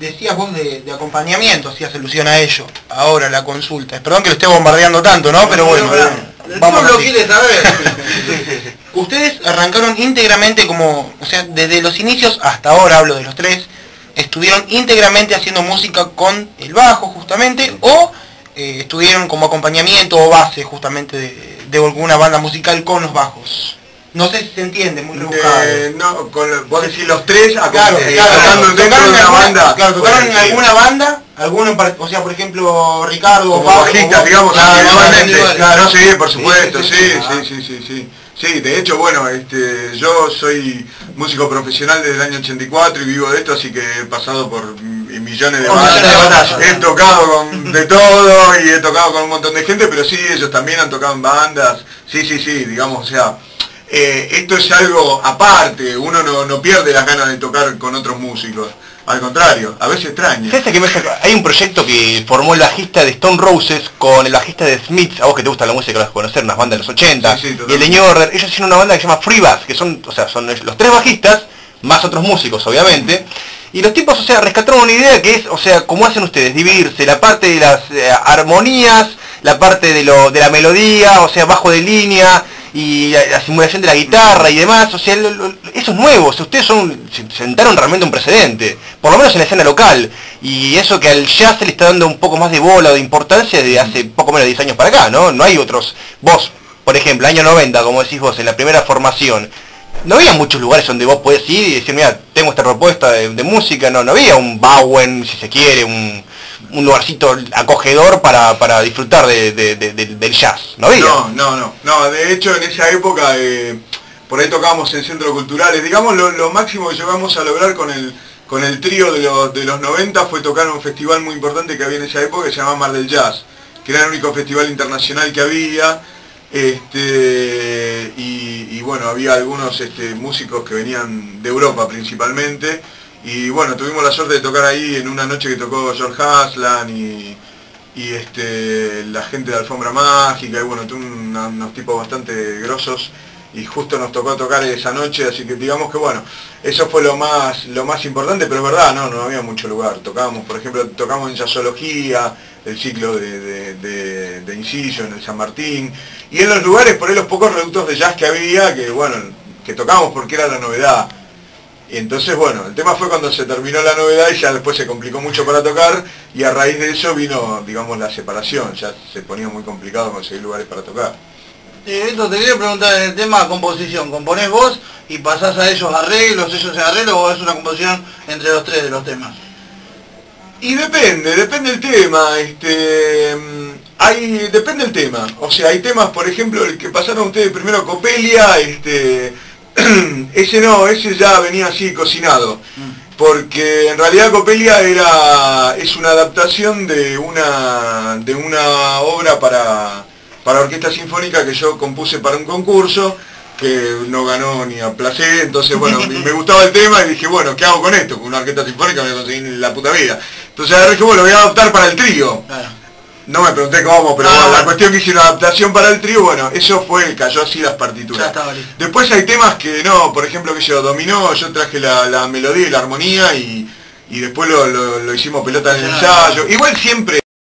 decías vos de acompañamiento, hacías alusión a ello. Ahora la consulta. Perdón que lo esté bombardeando tanto, ¿no? Pero bueno, vamos lo quiere saber. Ustedes arrancaron íntegramente como, o sea, desde los inicios hasta ahora, hablo de los tres, estuvieron íntegramente haciendo música con el bajo justamente, o estuvieron como acompañamiento o base justamente de alguna banda musical con los bajos. No sé si se entiende, muy rebuscado. No, vos decís los tres, claro, tocando dentro de una banda. Claro, tocaron en alguna banda, o sea, por ejemplo, Ricardo, como Pablo, bajistas, digamos, individualmente. Claro, sí, por supuesto, sí. Sí, de hecho, bueno, yo soy músico profesional desde el año 84 y vivo de esto, así que he pasado por millones de bandas, he tocado de todo y he tocado con un montón de gente, pero sí, ellos también han tocado en bandas, sí, digamos, o sea, esto es algo aparte, uno no pierde las ganas de tocar con otros músicos, al contrario, a veces extraña. Hay un proyecto que formó el bajista de Stone Roses con el bajista de Smiths, a vos que te gusta la música, las conocer, unas bandas de los 80, y el de New Order, ellos hicieron una banda que se llama Free Bass, que son los tres bajistas, más otros músicos obviamente, y los tipos, o sea, rescataron una idea que es, o sea, como hacen ustedes, dividirse la parte de las armonías, la parte de la melodía, o sea, bajo de línea, y la simulación de la guitarra y demás, o sea, eso es nuevo, o sea, ustedes sentaron realmente un precedente, por lo menos en la escena local, y eso que al jazz se le está dando un poco más de bola o de importancia de hace poco menos de 10 años para acá, ¿no? No hay otros, vos, por ejemplo, año 90, como decís vos, en la primera formación, no había muchos lugares donde vos podés ir y decir, mira, tengo esta propuesta de música, no había un Bowen, si se quiere, un lugarcito acogedor para disfrutar del jazz, ¿no había? No, de hecho en esa época por ahí tocábamos en centros culturales, digamos lo máximo que llegamos a lograr con el trío de los 90 fue tocar en un festival muy importante que había en esa época que se llamaba Mar del Jazz, que era el único festival internacional que había, y bueno, había algunos músicos que venían de Europa principalmente, y bueno, tuvimos la suerte de tocar ahí en una noche que tocó George Haslan y la gente de Alfombra Mágica, y bueno, unos tipos bastante grosos, y justo nos tocó tocar esa noche, así que digamos que bueno, eso fue lo más importante, pero es verdad, no había mucho lugar. Tocábamos, por ejemplo, en Jazzología, el ciclo de Inciso en el San Martín, y en los lugares, por ahí los pocos reductos de jazz que había, que bueno, que tocábamos porque era la novedad. Y entonces, bueno, el tema fue cuando se terminó la novedad y ya después se complicó mucho para tocar, y a raíz de eso vino, digamos, la separación, ya se ponía muy complicado conseguir lugares para tocar. Esto te quería preguntar en el tema composición, ¿componés vos y pasás a ellos arreglos o es una composición entre los tres de los temas? Y depende el tema, depende el tema, o sea, hay temas, por ejemplo, el que pasaron ustedes primero, Copelia, ese ya venía así cocinado, porque en realidad Copelia es una adaptación de una obra para orquesta sinfónica que yo compuse para un concurso que no ganó ni a placer, entonces bueno, me gustaba el tema y dije, bueno, ¿qué hago con esto? Con una orquesta sinfónica me voy a conseguir la puta vida. Entonces agarré que bueno, lo voy a adaptar para el trío. No me pregunté cómo, pero bueno, la cuestión que hice una adaptación para el trío, bueno, eso cayó así las partituras. Después hay temas que no, por ejemplo, que yo dominó, yo traje la melodía y la armonía y después lo hicimos pelota en el ensayo. Igual siempre